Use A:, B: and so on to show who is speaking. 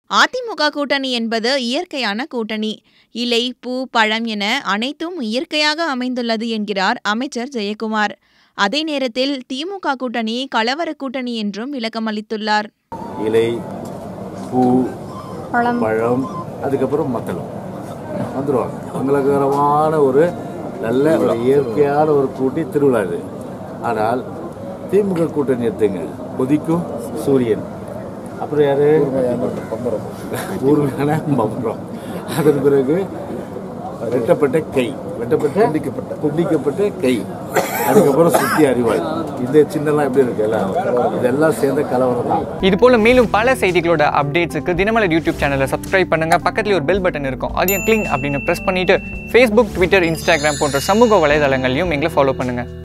A: அதிமுக கூட்டணி என்பது இயற்கையான கூட்டணி. இலை, பூ, பழம் என அனைத்தும் இயற்கையாக அமைந்துள்ளது என்கிறார் அமைச்சர் ஜெயக்குமார். அதே நேரத்தில் திமுக கூட்டணி கலவர கூட்டணி என்றும் விளக்கமளித்துள்ளார்.
B: இலை, பூ, பழம், அதுக்கப்புறம் மக்களும் வந்துடுவாங்க. மங்களகரமான ஒரு நல்ல ஒரு இயற்கையான ஒரு கூட்டி திருவிழா இது. ஆனால் திமுக கூட்டணி எடுத்துங்க, கொதிக்கும் சூரியன், அப்புறம் யாரு ஊர்மையான பம்பரம், அதன் பிறகு வெட்டப்பட்ட கை, துண்டிக்கப்பட்ட கை, அதுக்கப்புறம் சுத்தி அறிவாள், இந்த சின்னலாம் எப்படி இருக்குல்ல, இதெல்லாம் சேர்ந்த கலவரம் தான்.
C: இது போல மேலும் பல செய்திகளோட அப்டேட்ஸுக்கு தினமலர் யூடியூப் சேனலை சப்ஸ்கிரைப் பண்ணுங்க. பக்கத்துல ஒரு பெல் பட்டன் இருக்கும், அதையும் கிளிக் அப்படின்னு ப்ரெஸ் பண்ணிட்டு Facebook, Twitter, Instagram போன்ற சமூக வலைதளங்களையும் எங்களை ஃபாலோ பண்ணுங்க.